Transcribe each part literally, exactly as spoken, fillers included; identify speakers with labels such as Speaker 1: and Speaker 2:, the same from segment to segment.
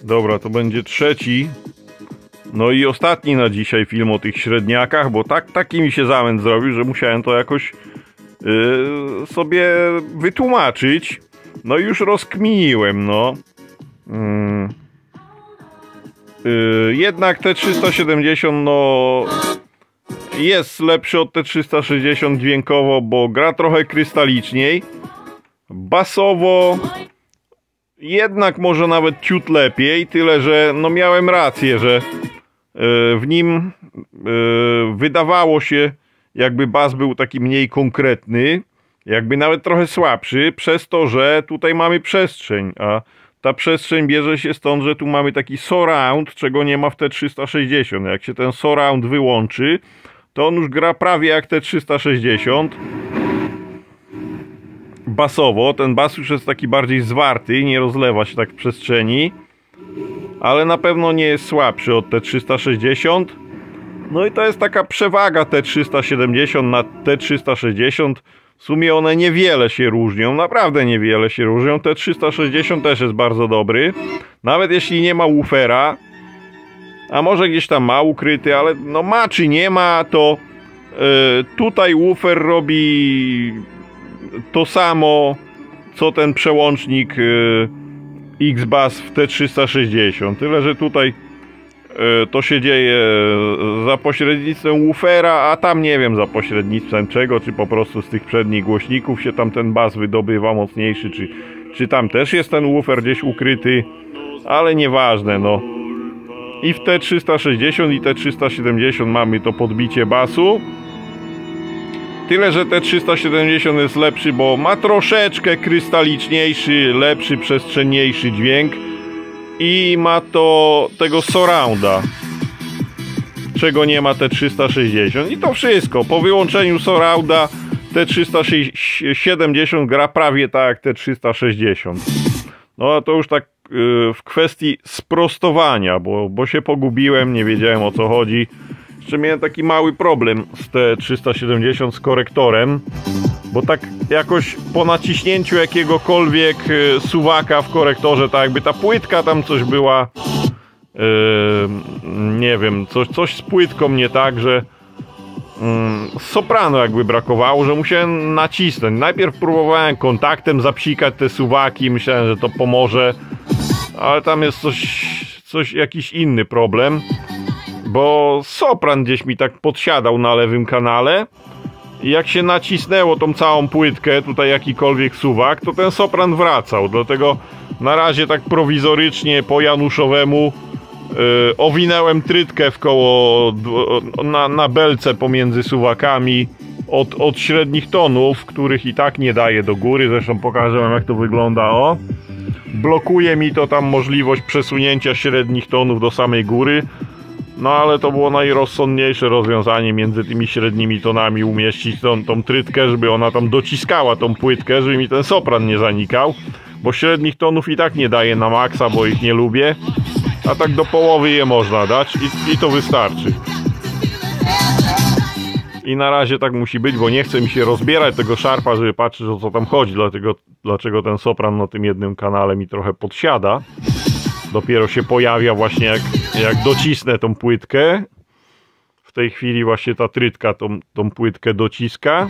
Speaker 1: Dobra, to będzie trzeci. No i ostatni na dzisiaj film o tych średniakach, bo tak, taki mi się zamęt zrobił, że musiałem to jakoś yy, sobie wytłumaczyć. No i już rozkminiłem, no. Yy. Yy, jednak T trzysta siedemdziesiąt, no, jest lepszy od T trzysta sześćdziesiąt dźwiękowo, bo gra trochę krystaliczniej. Basowo jednak może nawet ciut lepiej, tyle że no miałem rację, że yy, w nim yy, wydawało się, jakby bas był taki mniej konkretny, jakby nawet trochę słabszy, przez to, że tutaj mamy przestrzeń, a ta przestrzeń bierze się stąd, że tu mamy taki surround, czego nie ma w T trzysta sześćdziesiąt. Jak się ten surround wyłączy, to on już gra prawie jak T trzysta sześćdziesiąt. Basowo, ten bas już jest taki bardziej zwarty, nie rozlewa się tak w przestrzeni, ale na pewno nie jest słabszy od T trzysta sześćdziesiąt. No i to jest taka przewaga T trzysta siedemdziesiąt nad T trzysta sześćdziesiąt. W sumie one niewiele się różnią, naprawdę niewiele się różnią. T trzysta sześćdziesiąt też jest bardzo dobry, nawet jeśli nie ma woofera, a może gdzieś tam ma ukryty, ale no ma czy nie ma, to yy, tutaj woofer robi to samo, co ten przełącznik yy, X-Bass w T trzysta sześćdziesiąt, tyle że tutaj yy, to się dzieje za pośrednictwem woofera, a tam nie wiem za pośrednictwem czego, czy po prostu z tych przednich głośników się tam ten bas wydobywa mocniejszy, czy, czy tam też jest ten woofer gdzieś ukryty, ale nieważne, no. I w T trzysta sześćdziesiąt i T trzysta siedemdziesiąt mamy to podbicie basu. Tyle, że T trzysta siedemdziesiąt jest lepszy, bo ma troszeczkę krystaliczniejszy, lepszy, przestrzenniejszy dźwięk. I ma to tego surrounda, czego nie ma T trzysta sześćdziesiąt. I to wszystko. Po wyłączeniu surrounda T trzysta siedemdziesiąt gra prawie tak jak T trzysta sześćdziesiąt. No a to już tak yy, w kwestii sprostowania, bo, bo się pogubiłem, nie wiedziałem o co chodzi. Jeszcze miałem taki mały problem z T trzysta siedemdziesiąt z korektorem, bo tak jakoś po naciśnięciu jakiegokolwiek yy, suwaka w korektorze, tak jakby ta płytka tam coś była, yy, nie wiem, coś, coś z płytką nie tak, że yy, soprano jakby brakowało, że musiałem nacisnąć. Najpierw próbowałem kontaktem zapsikać te suwaki, myślałem, że to pomoże, ale tam jest coś, coś jakiś inny problem, bo sopran gdzieś mi tak podsiadał na lewym kanale i jak się nacisnęło tą całą płytkę, tutaj jakikolwiek suwak, to ten sopran wracał, dlatego na razie tak prowizorycznie po januszowemu yy, owinęłem trytkę w koło na, na belce pomiędzy suwakami od, od średnich tonów, których i tak nie daje do góry, zresztą pokażę wam jak to wygląda, o. Blokuje mi to tam możliwość przesunięcia średnich tonów do samej góry. No ale to było najrozsądniejsze rozwiązanie między tymi średnimi tonami, umieścić tą, tą trytkę, żeby ona tam dociskała tą płytkę, żeby mi ten sopran nie zanikał, bo średnich tonów i tak nie daję na maksa, bo ich nie lubię, a tak do połowy je można dać i, i to wystarczy. I na razie tak musi być, bo nie chce mi się rozbierać tego szarpa, żeby patrzeć o co tam chodzi, dlatego, dlaczego ten sopran na tym jednym kanale mi trochę podsiada. Dopiero się pojawia właśnie jak, jak docisnę tą płytkę. W tej chwili właśnie ta trytka tą, tą płytkę dociska.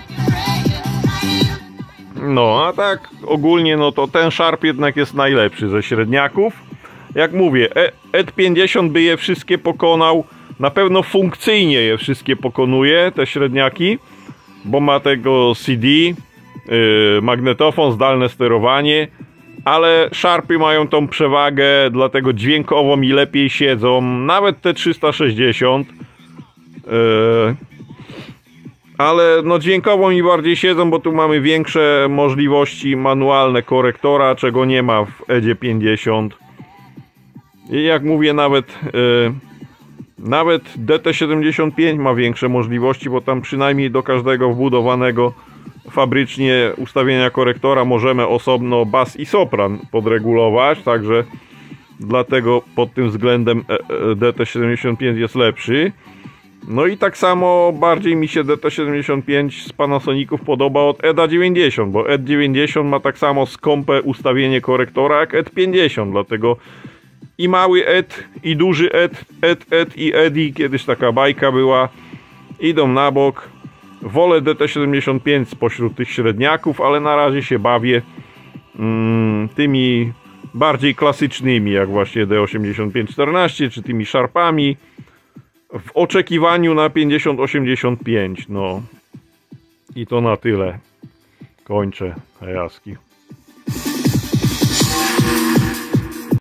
Speaker 1: No a tak ogólnie no to ten szarp jednak jest najlepszy ze średniaków. Jak mówię, E T pięćdziesiąt by je wszystkie pokonał. Na pewno funkcyjnie je wszystkie pokonuje, te średniaki, bo ma tego C D, yy, magnetofon, zdalne sterowanie. Ale szarpy mają tą przewagę, dlatego dźwiękowo mi lepiej siedzą, nawet T trzysta sześćdziesiąt. Yy, ale no dźwiękowo mi bardziej siedzą, bo tu mamy większe możliwości manualne korektora, czego nie ma w E D pięćdziesiąt. I jak mówię, nawet yy, nawet D T siedemdziesiąt pięć ma większe możliwości, bo tam przynajmniej do każdego wbudowanego fabrycznie ustawienia korektora możemy osobno bas i sopran podregulować, także dlatego pod tym względem D T siedemdziesiąt pięć jest lepszy. No i tak samo bardziej mi się D T siedemdziesiąt pięć z Panasoników podoba od E D A dziewięćdziesiąt, bo E D A dziewięćdziesiąt ma tak samo skąpe ustawienie korektora jak E T pięćdziesiąt, dlatego I mały Ed, i duży Ed, Ed, Ed i Eddie, kiedyś taka bajka była, idą na bok. Wolę D T siedemdziesiąt pięć spośród tych średniaków, ale na razie się bawię mm, tymi bardziej klasycznymi, jak właśnie D osiemdziesiąt pięć czternaście, czy tymi Sharpami, w oczekiwaniu na pięćdziesiąt osiemdziesiąt pięć. No i to na tyle. Kończę. Jaski.